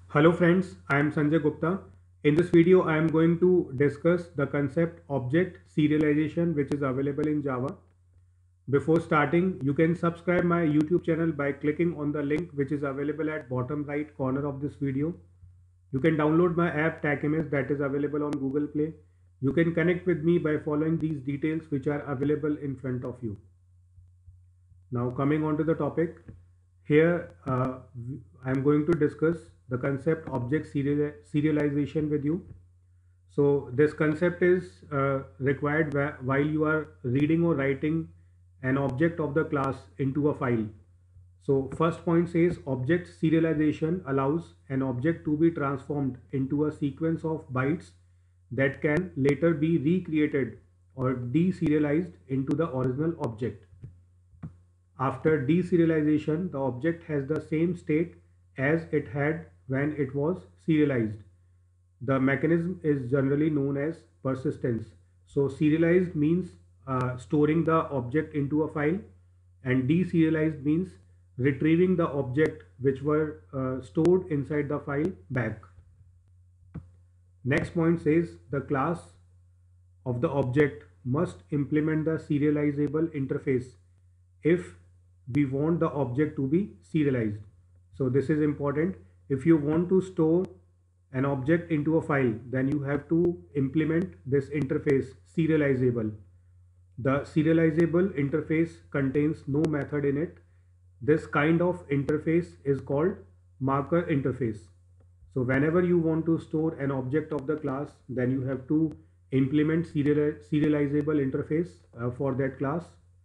Hello friends, I am Sanjay Gupta. In this video, I am going to discuss the concept object serialization which is available in Java. Before starting, you can subscribe my YouTube channel by clicking on the link which is available at bottom right corner of this video. You can download my app TagImage that is available on Google Play. You can connect with me by following these details which are available in front of you. Now coming on to the topic, here I am going to discuss the concept object serialization with you. So this concept is required while you are reading or writing an object of the class into a file. So first point says object serialization allows an object to be transformed into a sequence of bytes that can later be recreated or deserialized into the original object. After deserialization, the object has the same state as it had when it was serialized. The mechanism is generally known as persistence. So serialized means storing the object into a file, and deserialized means retrieving the object which were stored inside the file back. Next point says the class of the object must implement the serializable interface if we want the object to be serialized. So this is important. If you want to store an object into a file, then you have to implement this interface serializable. The serializable interface contains no method in it. This kind of interface is called marker interface. So whenever you want to store an object of the class, then you have to implement serializable interface for that class.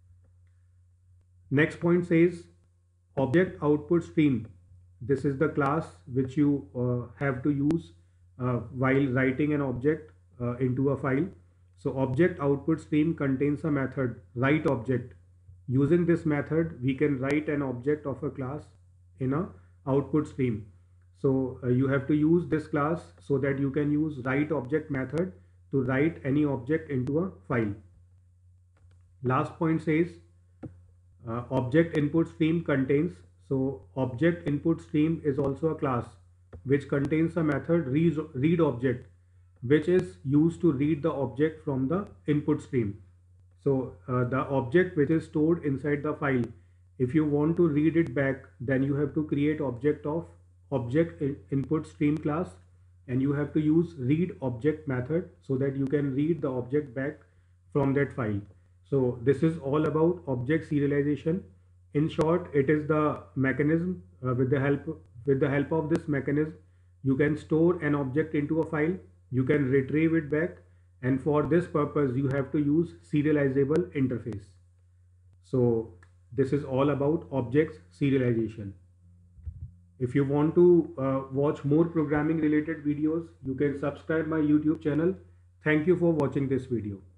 Next point says object output stream. This is the class which you have to use while writing an object into a file. So object output stream contains a method write object. Using this method, we can write an object of a class in a output stream. So you have to use this class so that you can use write object method to write any object into a file. Last point says object input stream contains. So object input stream is also a class which contains a method read object which is used to read the object from the input stream. So the object which is stored inside the file, if you want to read it back, then you have to create object of object input stream class, and you have to use read object method so that you can read the object back from that file. So this is all about object serialization. In short, it is the mechanism with the help of this mechanism, you can store an object into a file, you can retrieve it back, and for this purpose you have to use serializable interface. So this is all about objects serialization. If you want to watch more programming related videos, you can subscribe my YouTube channel. Thank you for watching this video.